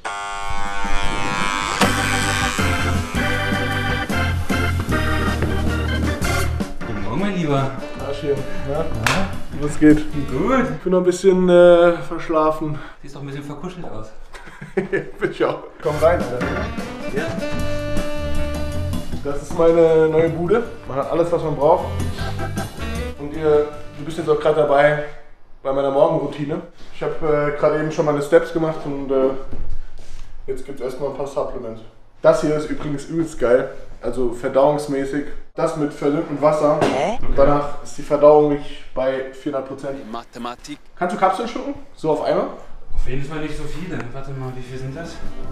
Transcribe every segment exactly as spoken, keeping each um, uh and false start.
Guten Morgen, mein Lieber. Arschchen, na? Ja? Was geht? Gut. Ich bin noch ein bisschen äh, verschlafen. Siehst doch ein bisschen verkuschelt aus. Bin ich auch. Komm rein, Alter. Ja. Das ist meine neue Bude. Man hat alles, was man braucht. Und ihr, du bist jetzt auch gerade dabei bei meiner Morgenroutine. Ich habe äh, gerade eben schon meine Steps gemacht und äh, jetzt gibt es erstmal ein paar Supplements. Das hier ist übrigens übelst geil, also verdauungsmäßig. Das mit verdünntem Wasser. Und danach ist die Verdauung wirklich bei vierhundert Prozent. Mathematik. Kannst du Kapseln schlucken? So auf einmal? Auf jeden Fall nicht so viele. Warte mal, wie viel sind das?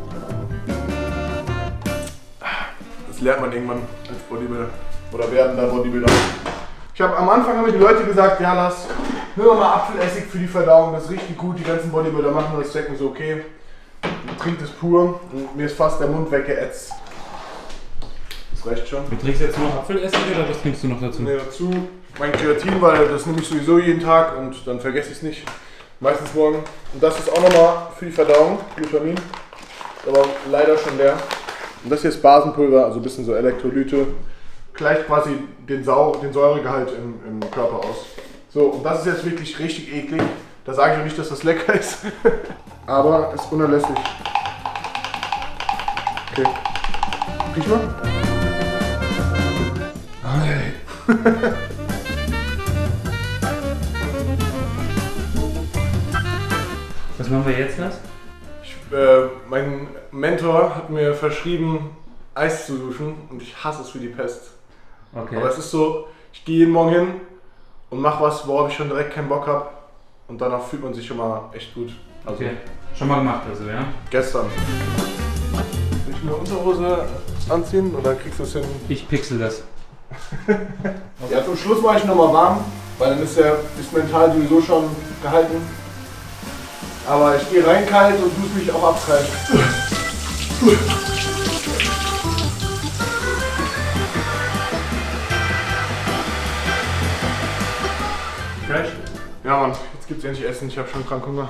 Das lernt man irgendwann als Bodybuilder oder werdender Bodybuilder. Ich habe am Anfang haben mir die Leute gesagt, ja lass, hör mal Apfelessig für die Verdauung, das ist richtig gut, die ganzen Bodybuilder machen das, denken so okay, trinkt es pur und mir ist fast der Mund weggeätzt. Das reicht schon. Du trinkst jetzt nur Apfelessig oder was trinkst du noch dazu? Nee, dazu mein Kreatin, weil das nehme ich sowieso jeden Tag und dann vergesse ich es nicht. Meistens morgen. Und das ist auch nochmal für die Verdauung, Glutamin. Aber leider schon leer. Und das hier ist Basenpulver, also ein bisschen so Elektrolyte. Gleicht quasi den, Sau den Säuregehalt im, im Körper aus. So, und das ist jetzt wirklich richtig eklig. Da sage ich auch nicht, dass das lecker ist. Aber ist unerlässlich. Okay. Riech mal. Hey. Was machen wir jetzt, was? Ich, äh, mein Mentor hat mir verschrieben, Eis zu duschen und ich hasse es wie die Pest. Okay. Aber es ist so, ich gehe jeden Morgen hin und mache was, worauf ich schon direkt keinen Bock habe und danach fühlt man sich schon mal echt gut. Also Okay. Schon mal gemacht also, ja? Gestern. Will ich eine Unterhose anziehen oder kriegst du es hin? Ich pixel das. Ja, zum Schluss mache ich nochmal warm, weil dann ist der ist mental sowieso schon gehalten. Aber ich gehe rein kalt und tue mich auch abkalt. Fresh? Ja Mann, jetzt gibt's endlich Essen, ich habe schon krank Hunger.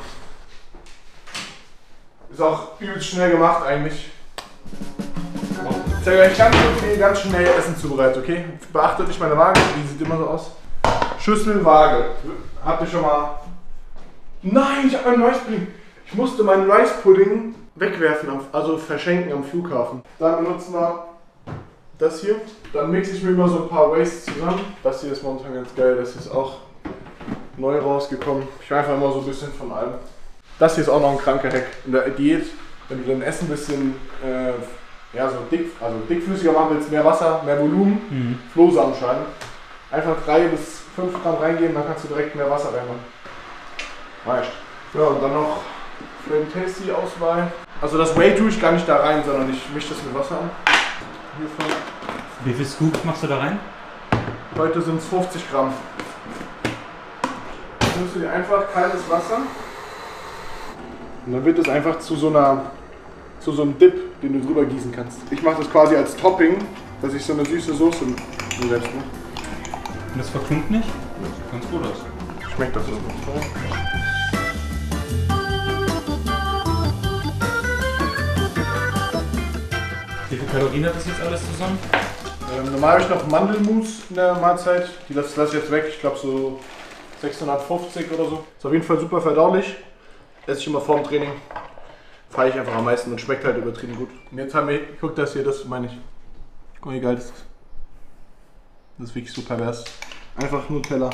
Ist auch übelst schnell gemacht eigentlich. Ich zeige euch ganz viel, ganz schnell Essen zubereitet, okay? Beachtet nicht meine Waage, die sieht immer so aus. Schüssel, Waage. Habt ihr schon mal... Nein, ich habe meinen Rice Pudding. Ich musste meinen Rice Pudding wegwerfen, also verschenken am Flughafen. Dann benutzen wir das hier. Dann mixe ich mir immer so ein paar Wastes zusammen. Das hier ist momentan ganz geil, das ist auch neu rausgekommen. Ich mache einfach immer so ein bisschen von allem. Das hier ist auch noch ein kranker Hack in der Diät. Wenn du dein Essen ein bisschen äh, ja, so dick, also dickflüssiger machen willst, mehr Wasser, mehr Volumen, mhm. Flohsamen schneiden. Einfach drei bis fünf Gramm reingeben, dann kannst du direkt mehr Wasser reinmachen. Reicht. Ja, und dann noch Flame Tasty Auswahl. Also das Whey tue ich gar nicht da rein, sondern ich mische das mit Wasser an. Hiervon. Wie viel Scoops machst du da rein? Heute sind es fünfzig Gramm. Dann nimmst du dir einfach kaltes Wasser. Und dann wird es einfach zu so einer, zu so einem Dip, den du drüber gießen kannst. Ich mache das quasi als Topping, dass ich so eine süße Soße mir selbst mache. Und das verklumpt nicht? Das sieht ganz gut aus. Schmeckt das so. Wie viele Kalorien hat das jetzt alles zusammen? Ähm, normal habe ich noch Mandelmus in der Mahlzeit. Die lasse lass ich jetzt weg. Ich glaube so sechshundertfünfzig oder so. Ist auf jeden Fall super verdaulich. Esse ich immer vor dem Training. Feiere ich einfach am meisten und schmeckt halt übertrieben gut. Und jetzt haben wir, guck das hier, das meine ich. Guck mal, wie geil das ist. Das ist wirklich so pervers. Einfach Nutella.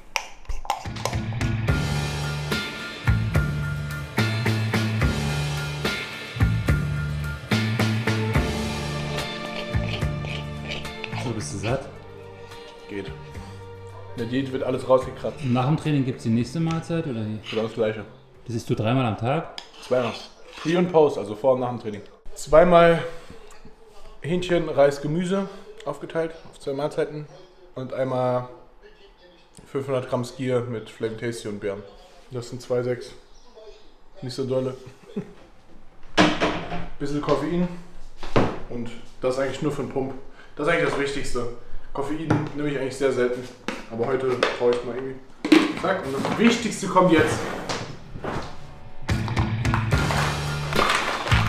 So, bist du satt? Geht. In der Diät wird alles rausgekratzt. Und nach dem Training gibt es die nächste Mahlzeit oder wie? Genau das gleiche. Das isst du dreimal am Tag? Zweimal. Pre und Post, also vor und nach dem Training. Zweimal Hähnchen, Reis, Gemüse aufgeteilt auf zwei Mahlzeiten. Und einmal fünfhundert Gramm Skier mit Flame Tasty und Beeren. Das sind zwei Komma sechs. Nicht so dolle. Bisschen Koffein. Und das ist eigentlich nur für den Pump. Das ist eigentlich das Wichtigste. Koffein nehme ich eigentlich sehr selten. Aber heute brauche ich mal irgendwie. Zack, und das Wichtigste kommt jetzt.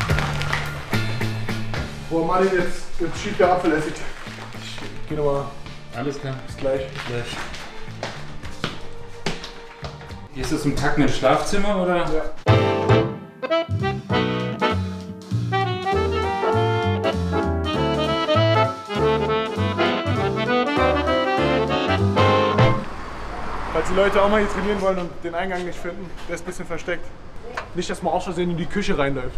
mal den jetzt, jetzt schiebt der Apfelessig. Ich geh nochmal. Alles klar. Bis gleich. Bis gleich. Ist das ein Tag mit Schlafzimmer oder? Ja. Falls die Leute auch mal hier trainieren wollen und den Eingang nicht finden, der ist ein bisschen versteckt. Nicht, dass man aus Versehen in die Küche reinläuft.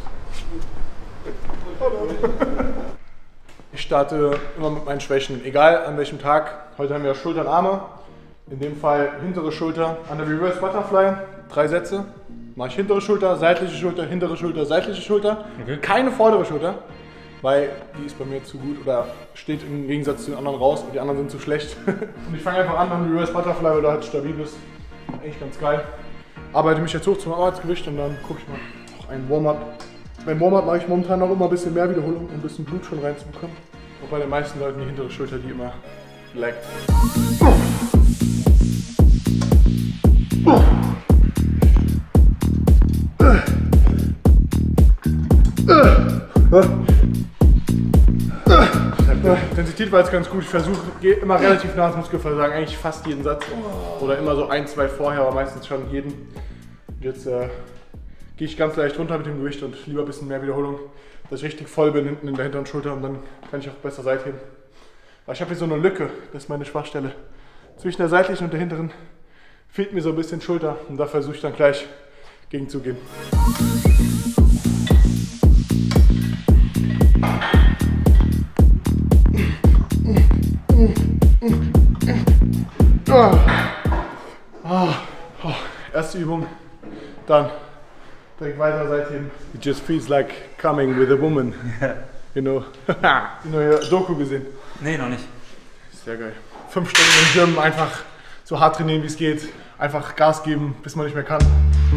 Ich starte immer mit meinen Schwächen, egal an welchem Tag. Heute haben wir Schultern, Arme. In dem Fall hintere Schulter an der Reverse Butterfly. Drei Sätze. Mache ich hintere Schulter, seitliche Schulter, hintere Schulter, seitliche Schulter. Okay. Keine vordere Schulter, weil die ist bei mir zu gut oder steht im Gegensatz zu den anderen raus und die anderen sind zu schlecht. Und ich fange einfach an am Reverse Butterfly, weil du halt stabil bist. Eigentlich ganz geil. Arbeite mich jetzt hoch zum Arbeitsgewicht und dann gucke ich mal noch einen Warm-Up. Beim Warm-Up mache ich momentan noch immer ein bisschen mehr Wiederholung, um ein bisschen Blut schon reinzubekommen. Und bei den meisten Leuten die hintere Schulter, die immer laggt. Intensität war jetzt ganz gut. Ich versuche, gehe immer relativ nah ans Muskelversagen, eigentlich fast jeden Satz. Oder immer so ein, zwei vorher, aber meistens schon jeden. Und jetzt äh, gehe ich ganz leicht runter mit dem Gewicht und lieber ein bisschen mehr Wiederholung, dass ich richtig voll bin hinten in der hinteren Schulter und dann kann ich auch besser seitheben. Aber ich habe hier so eine Lücke, das ist meine Schwachstelle. Zwischen der seitlichen und der hinteren fehlt mir so ein bisschen Schulter und da versuche ich dann gleich gegenzugehen. Oh. Oh. Oh. Erste Übung, dann direkt weiter seitheben. It just feels like coming with a woman. You know, die neue Doku gesehen? Nee, noch nicht. Sehr geil. Fünf Stunden im Gym, einfach so hart trainieren wie es geht. Einfach Gas geben, bis man nicht mehr kann.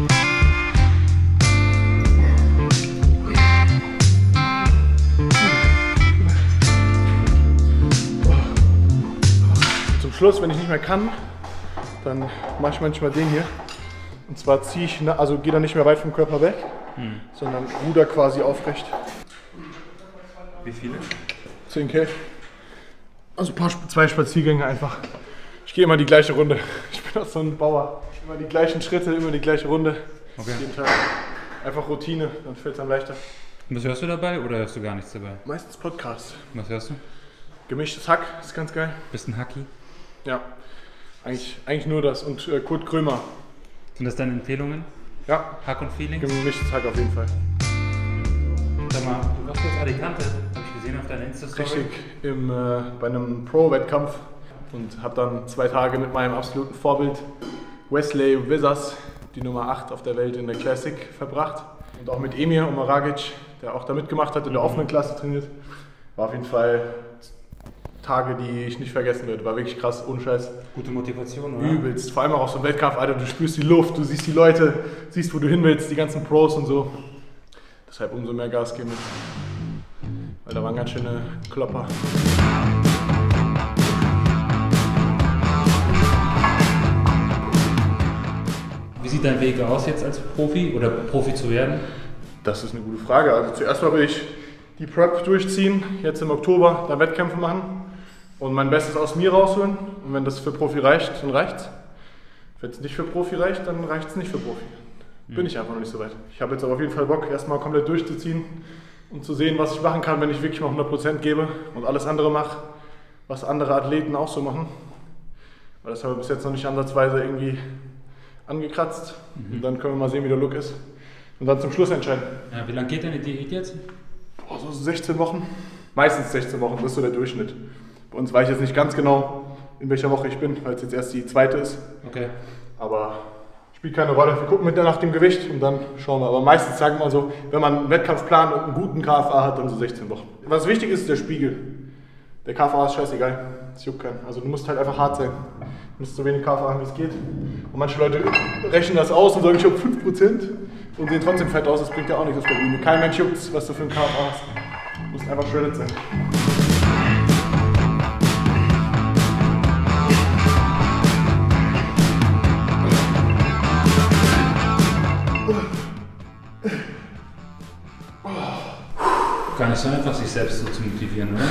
Zum Schluss, wenn ich nicht mehr kann, dann mache ich manchmal den hier. Und zwar ziehe ich, also gehe dann nicht mehr weit vom Körper weg, hm. sondern ruder quasi aufrecht. Wie viele? zehn K. Also ein paar, zwei Spaziergänge einfach. Ich gehe immer die gleiche Runde. Ich bin auch so ein Bauer. Immer die gleichen Schritte, immer die gleiche Runde. Okay. Jeden Tag. Einfach Routine, dann fällt es dann leichter. Und was hörst du dabei oder hörst du gar nichts dabei? Meistens Podcast. Was hörst du? Gemischtes Hack, ist ganz geil. Bist ein Hacki? Ja, eigentlich, eigentlich nur das. Und äh, Kurt Krömer. Sind das deine Empfehlungen? Ja. Hack und Feelings? Gemischtes Hack auf jeden Fall. Sag mal, du warst jetzt Alicante, habe ich gesehen auf deiner Insta-Story. Richtig, im, äh, bei einem Pro-Wettkampf und habe dann zwei Tage mit meinem absoluten Vorbild Wesley Wizards, die Nummer acht auf der Welt in der Classic, verbracht. Und auch mit Emir Omaragic, der auch da mitgemacht hat, in der offenen Klasse trainiert. War auf jeden Fall Tage, die ich nicht vergessen werde. War wirklich krass, ohne Scheiß. Gute Motivation, oder? Übelst. Vor allem auch auf so einem Wettkampf, Alter, du spürst die Luft, du siehst die Leute, siehst, wo du hin willst, die ganzen Pros und so. Deshalb umso mehr Gas geben. Weil da waren ganz schöne Klopper. Wie sieht dein Weg aus jetzt als Profi oder Profi zu werden? Das ist eine gute Frage. Also zuerst mal will ich die Prep durchziehen, jetzt im Oktober, da Wettkämpfe machen und mein Bestes aus mir rausholen. Und wenn das für Profi reicht, dann reicht's. Wenn es nicht für Profi reicht, dann reicht es nicht für Profi. Bin ich einfach noch nicht so weit. Ich habe jetzt aber auf jeden Fall Bock, erstmal komplett durchzuziehen und zu sehen, was ich machen kann, wenn ich wirklich mal hundert Prozent gebe und alles andere mache, was andere Athleten auch so machen. Weil das haben wir bis jetzt noch nicht ansatzweise irgendwie angekratzt. Mhm. Und dann können wir mal sehen, wie der Look ist. Und dann zum Schluss entscheiden. Ja, wie lange geht deine Diät jetzt? Boah, so sechzehn Wochen. Meistens sechzehn Wochen, das ist so der Durchschnitt. Bei uns weiß ich jetzt nicht ganz genau, in welcher Woche ich bin, weil es jetzt erst die zweite ist. Okay. Aber spielt keine Rolle. Wir gucken mit nach dem Gewicht und dann schauen wir. Aber meistens sagen wir so, wenn man einen Wettkampfplan und einen guten K F A hat, dann so sechzehn Wochen. Was wichtig ist, ist der Spiegel. Der K F A ist scheißegal. Das juckt keinen. Also du musst halt einfach hart sein. Du musst so wenig K F A haben, wie es geht. Und manche Leute rechnen das aus und sagen, ich habe fünf Prozent und sehen trotzdem fett aus. Das bringt ja auch nichts auf der Bühne. Kein Mensch juckt, was du für einen K F A hast. Du musst einfach shredded sein. Gar nicht so einfach, sich selbst so zu motivieren, oder?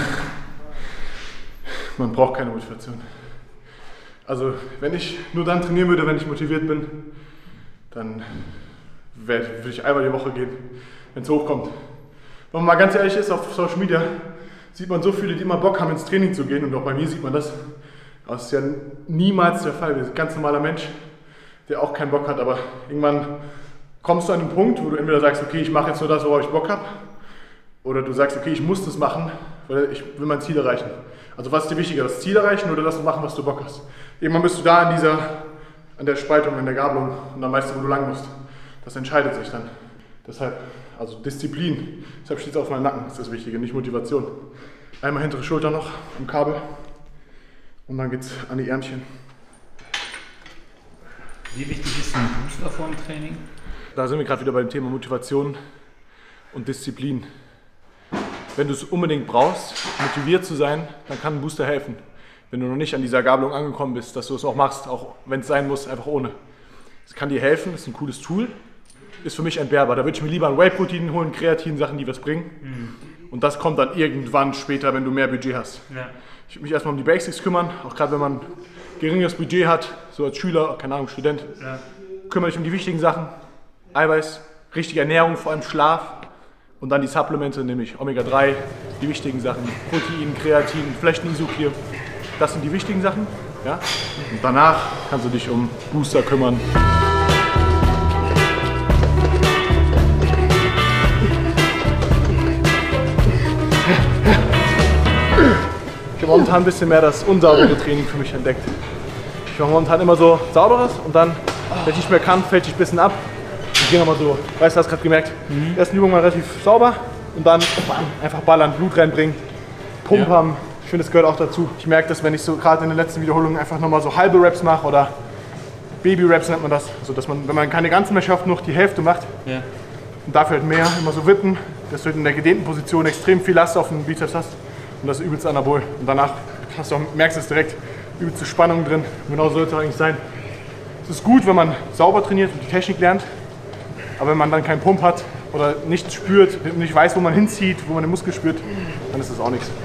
Man braucht keine Motivation. Also, wenn ich nur dann trainieren würde, wenn ich motiviert bin, dann würde ich einmal die Woche gehen, wenn es hochkommt. Wenn man mal ganz ehrlich ist, auf Social Media sieht man so viele, die immer Bock haben, ins Training zu gehen, und auch bei mir sieht man das. Das ist ja niemals der Fall. Wir sind ein ganz normaler Mensch, der auch keinen Bock hat, aber irgendwann kommst du an den Punkt, wo du entweder sagst, okay, ich mache jetzt nur das, worauf ich Bock habe, oder du sagst, okay, ich muss das machen, weil ich will mein Ziel erreichen. Also was ist dir wichtiger, das Ziel erreichen oder das machen, was du Bock hast? Irgendwann bist du da an dieser, an der Spaltung, an der Gabelung, und dann weißt du, wo du lang musst. Das entscheidet sich dann. Deshalb, also Disziplin, deshalb steht es auf meinem Nacken, das ist das Wichtige, nicht Motivation. Einmal hintere Schulter noch im Kabel und dann geht's an die Ärmchen. Wie wichtig ist ein Booster vor dem Training? Da sind wir gerade wieder beim Thema Motivation und Disziplin. Wenn du es unbedingt brauchst, motiviert zu sein, dann kann ein Booster helfen. Wenn du noch nicht an dieser Gabelung angekommen bist, dass du es auch machst, auch wenn es sein muss, einfach ohne. Es kann dir helfen, ist ein cooles Tool, ist für mich entbehrbar. Da würde ich mir lieber ein Whey-Protein holen, Kreatin, Sachen, die was bringen. Mhm. Und das kommt dann irgendwann später, wenn du mehr Budget hast. Ja. Ich würde mich erstmal um die Basics kümmern, auch gerade wenn man geringeres Budget hat, so als Schüler, keine Ahnung, Student. Ja. Kümmere dich um die wichtigen Sachen, Eiweiß, richtige Ernährung, vor allem Schlaf. Und dann die Supplemente, nämlich Omega drei, die wichtigen Sachen, Protein, Kreatin, vielleicht ein Isoclear. Das sind die wichtigen Sachen. Ja? Und danach kannst du dich um Booster kümmern. Ich habe momentan ein bisschen mehr das unsaubere Training für mich entdeckt. Ich mache momentan immer so sauberes und dann, wenn ich nicht mehr kann, fällt ich ein bisschen ab. Ich gehe nochmal so, weißt du, hast gerade gemerkt, mhm. erste Übung mal relativ sauber und dann bam, einfach ballern, Blut reinbringen, Pump haben. Ja. Ich finde, das gehört auch dazu. Ich merke das, wenn ich so gerade in den letzten Wiederholungen einfach nochmal so halbe Raps mache oder Baby-Raps nennt man das. Also, dass man, wenn man keine ganzen mehr schafft, noch die Hälfte macht. Ja. Und dafür halt mehr, immer so wippen, dass du in der gedehnten Position extrem viel Last auf den Bizeps hast. Und das ist übelst anabol. Und danach hast du auch, merkst du es direkt, übelste Spannung drin. Und genau so sollte es eigentlich sein. Es ist gut, wenn man sauber trainiert und die Technik lernt. Aber wenn man dann keinen Pump hat oder nichts spürt, nicht weiß, wo man hinzieht, wo man den Muskel spürt, dann ist das auch nichts.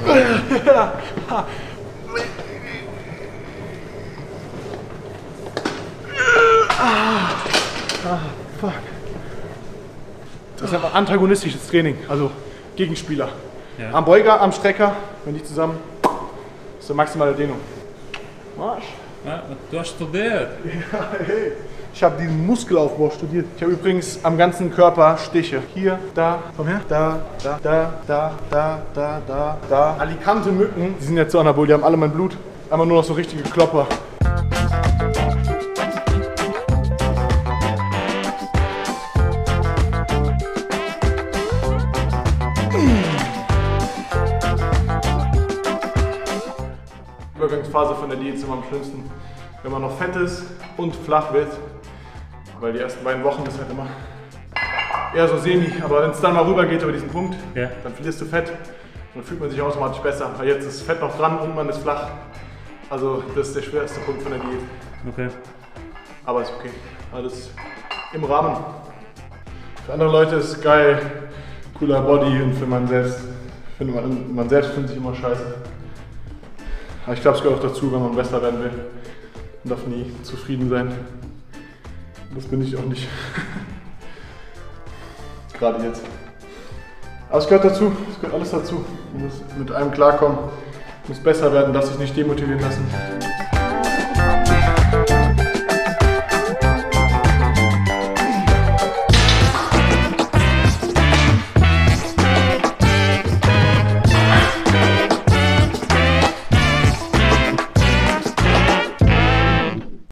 Ah, fuck. Das ist einfach antagonistisches Training, also Gegenspieler. Ja. Am Beuger, am Strecker, wenn die zusammen, das ist die maximale Dehnung. Marsch. Ja, du hast studiert. Ja, hey. Ich habe diesen Muskelaufbau studiert. Ich habe übrigens am ganzen Körper Stiche. Hier, da, komm her, da, da, da, da, da, da, da, da. Alicante-Mücken, die sind jetzt so anabol, die haben alle mein Blut. Einmal nur noch so richtige Klopper. Übergangsphase von der Diät ist immer am schlimmsten, wenn man noch fett ist und flach wird. Weil die ersten beiden Wochen ist halt immer eher so semi, aber wenn es dann mal rüber geht über diesen Punkt, ja. dann verlierst du Fett und dann fühlt man sich automatisch besser. Weil jetzt ist Fett noch dran und man ist flach. Also das ist der schwerste Punkt von der Diät. Okay. Aber ist okay. Alles im Rahmen. Für andere Leute ist es geil, cooler Body, und für man selbst, finde man, man selbst findet sich immer scheiße. Aber ich glaube, es gehört auch dazu, wenn man besser werden will. Man darf nie zufrieden sein. Das bin ich auch nicht. Gerade jetzt. Aber es gehört dazu, es gehört alles dazu. Man muss mit einem klarkommen, muss besser werden, darf sich nicht demotivieren lassen.